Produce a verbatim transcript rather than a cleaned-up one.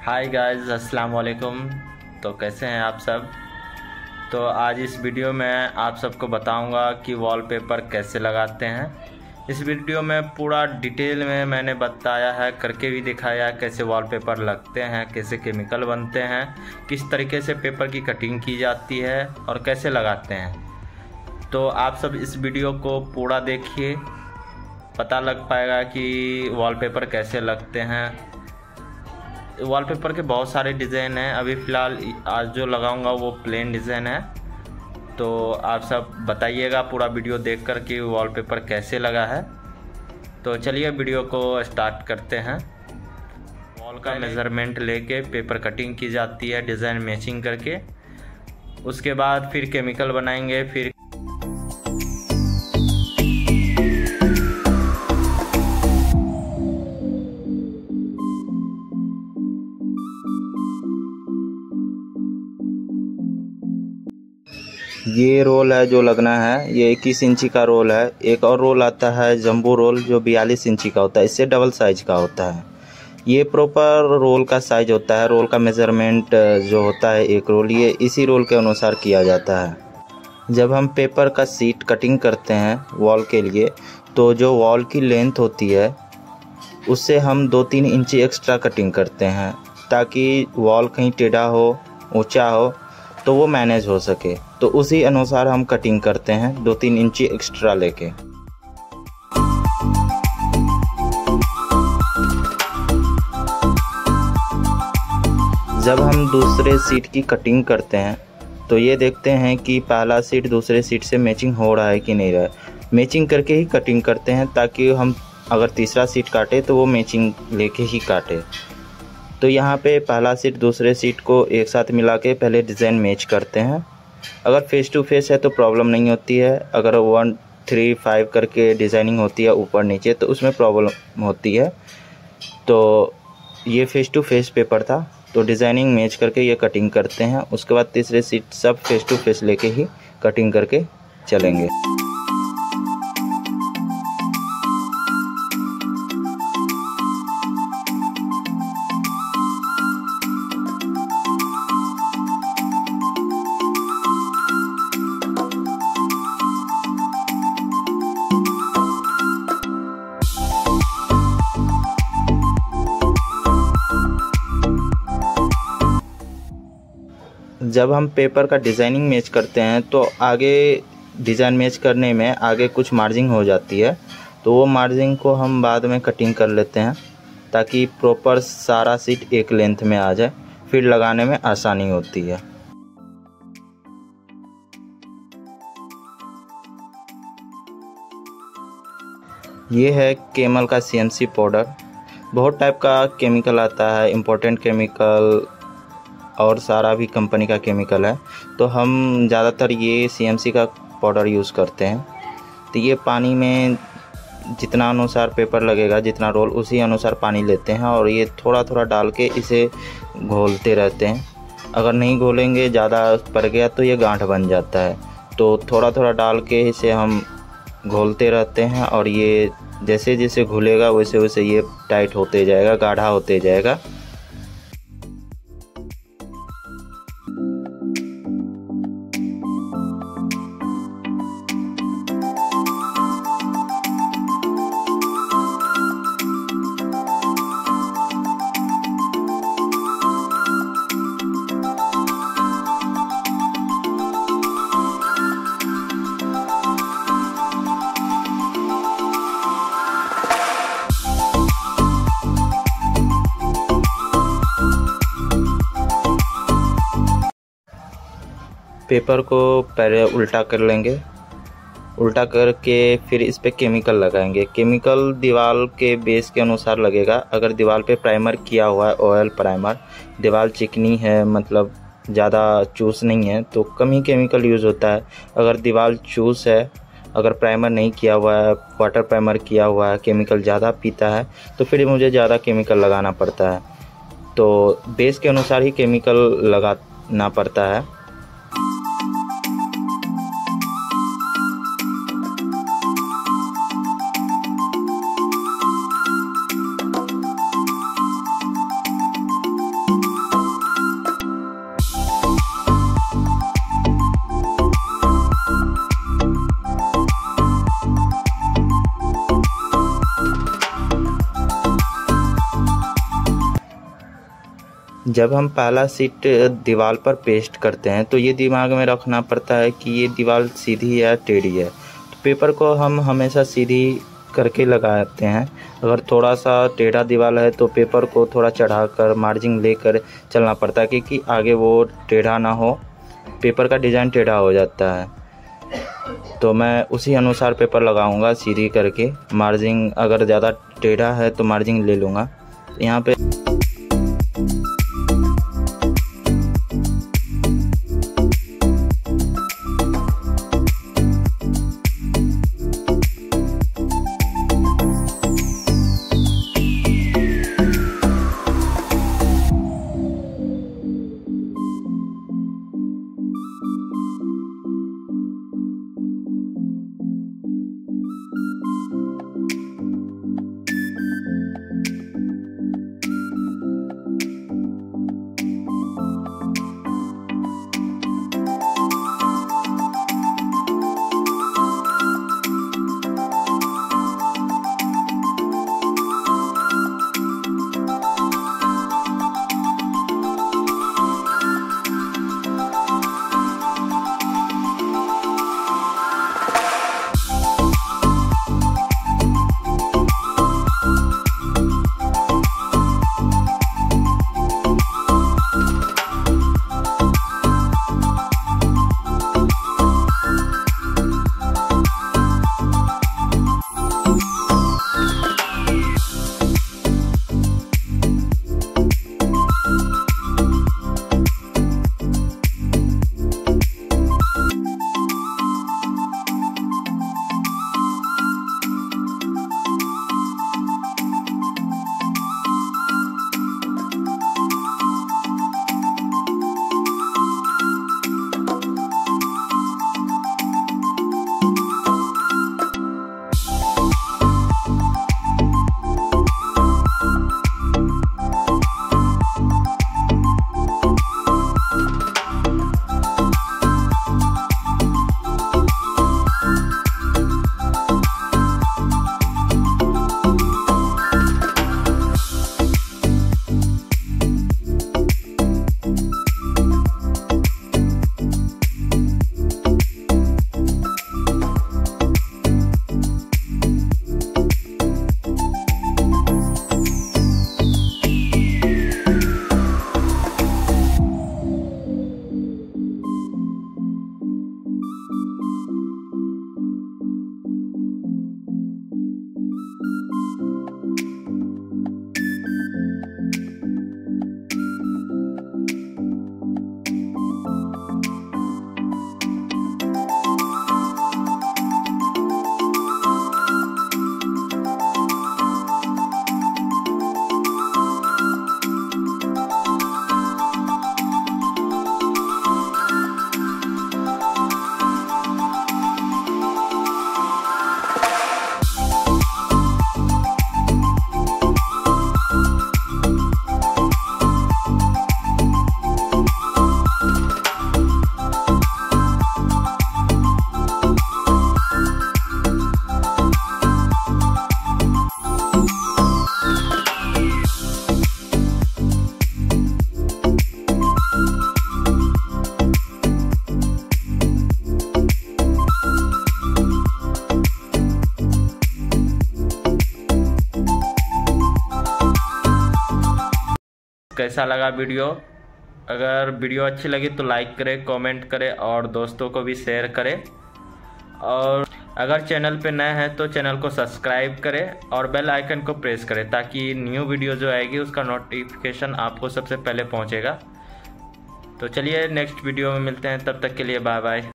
Hi guys, अस्सलाम वालेकुम। तो कैसे हैं आप सब। तो आज इस वीडियो में आप सबको बताऊंगा कि वॉलपेपर कैसे लगाते हैं। इस वीडियो में पूरा डिटेल में मैंने बताया है, करके भी दिखाया है कैसे वॉलपेपर लगते हैं, कैसे केमिकल बनते हैं, किस तरीके से पेपर की कटिंग की जाती है और कैसे लगाते हैं। तो आप सब इस वीडियो को पूरा देखिए, पता लग पाएगा कि वॉलपेपर कैसे लगते हैं। वॉलपेपर के बहुत सारे डिज़ाइन हैं। अभी फ़िलहाल आज जो लगाऊंगा वो प्लेन डिज़ाइन है। तो आप सब बताइएगा पूरा वीडियो देख कर कि वॉलपेपर कैसे लगा है। तो चलिए वीडियो को स्टार्ट करते हैं। वॉल का मेज़रमेंट लेके पेपर कटिंग की जाती है डिज़ाइन मैचिंग करके। उसके बाद फिर केमिकल बनाएंगे। फिर ये रोल है जो लगना है, ये इक्कीस इंची का रोल है। एक और रोल आता है जंबो रोल जो बयालीस इंची का होता है, इससे डबल साइज का होता है। ये प्रॉपर रोल का साइज होता है। रोल का मेज़रमेंट जो होता है एक रोल, ये इसी रोल के अनुसार किया जाता है। जब हम पेपर का सीट कटिंग करते हैं वॉल के लिए, तो जो वॉल की लेंथ होती है उससे हम दो तीन इंची एक्स्ट्रा कटिंग करते हैं, ताकि वॉल कहीं टेढ़ा हो, ऊंचा हो तो वो मैनेज हो सके। तो उसी अनुसार हम कटिंग करते हैं, दो तीन इंची एक्स्ट्रा लेके। जब हम दूसरे सीट की कटिंग करते हैं तो ये देखते हैं कि पहला सीट दूसरे सीट से मैचिंग हो रहा है कि नहीं रहा है। मैचिंग करके ही कटिंग करते हैं, ताकि हम अगर तीसरा सीट काटे तो वो मैचिंग लेके ही काटे। तो यहाँ पे पहला सीट दूसरे सीट को एक साथ मिला के पहले डिज़ाइन मैच करते हैं। अगर फेस टू फेस है तो प्रॉब्लम नहीं होती है। अगर वन थ्री फाइव करके डिज़ाइनिंग होती है ऊपर नीचे तो उसमें प्रॉब्लम होती है। तो ये फेस टू फेस पेपर था, तो डिज़ाइनिंग मैच करके ये कटिंग करते हैं। उसके बाद तीसरे सीट सब फेस टू फेस लेके ही कटिंग करके चलेंगे। जब हम पेपर का डिज़ाइनिंग मैच करते हैं तो आगे डिज़ाइन मैच करने में आगे कुछ मार्जिंग हो जाती है, तो वो मार्जिंग को हम बाद में कटिंग कर लेते हैं, ताकि प्रॉपर सारा सीट एक लेंथ में आ जाए, फिर लगाने में आसानी होती है। ये है केमल का सी एम सी पाउडर। बहुत टाइप का केमिकल आता है, इम्पोर्टेंट केमिकल और सारा भी कंपनी का केमिकल है। तो हम ज़्यादातर ये सी एम सी का पाउडर यूज़ करते हैं। तो ये पानी में जितना अनुसार पेपर लगेगा, जितना रोल, उसी अनुसार पानी लेते हैं और ये थोड़ा थोड़ा डाल के इसे घोलते रहते हैं। अगर नहीं घोलेंगे, ज़्यादा पड़ गया तो ये गांठ बन जाता है। तो थोड़ा थोड़ा डाल के इसे हम घोलते रहते हैं और ये जैसे जैसे घुलेगा वैसे वैसे ये टाइट होते जाएगा, गाढ़ा होते जाएगा। पेपर को पहले उल्टा कर लेंगे। उल्टा करके फिर इस पे केमिकल लगाएंगे। केमिकल दीवार के बेस के अनुसार लगेगा। अगर दीवार पे प्राइमर किया हुआ है, ऑयल प्राइमर, दीवार चिकनी है, मतलब ज़्यादा चूस नहीं है, तो कम ही केमिकल यूज़ होता है। अगर दीवार चूस है, अगर प्राइमर नहीं किया हुआ है, वाटर प्राइमर किया हुआ है, केमिकल ज़्यादा पीता है, तो फिर मुझे ज़्यादा केमिकल लगाना पड़ता है। तो बेस के अनुसार ही केमिकल लगाना पड़ता है। जब हम पहला सीट दीवार पर पेस्ट करते हैं तो ये दिमाग में रखना पड़ता है कि ये दीवार सीधी है या टेढ़ी है। तो पेपर को हम हमेशा सीधी करके लगाते हैं। अगर थोड़ा सा टेढ़ा दीवार है तो पेपर को थोड़ा चढ़ाकर मार्जिन लेकर चलना पड़ता है, क्योंकि आगे वो टेढ़ा ना हो, पेपर का डिज़ाइन टेढ़ा हो जाता है। तो मैं उसी अनुसार पेपर लगाऊंगा सीधी करके। मार्जिन अगर ज़्यादा टेढ़ा है तो मार्जिन ले लूँगा। यहाँ पे कैसा लगा वीडियो। अगर वीडियो अच्छी लगी तो लाइक करें, कमेंट करें और दोस्तों को भी शेयर करें। और अगर चैनल पे नए हैं तो चैनल को सब्सक्राइब करें और बेल आइकन को प्रेस करें ताकि न्यू वीडियो जो आएगी उसका नोटिफिकेशन आपको सबसे पहले पहुंचेगा। तो चलिए नेक्स्ट वीडियो में मिलते हैं, तब तक के लिए बाय बाय।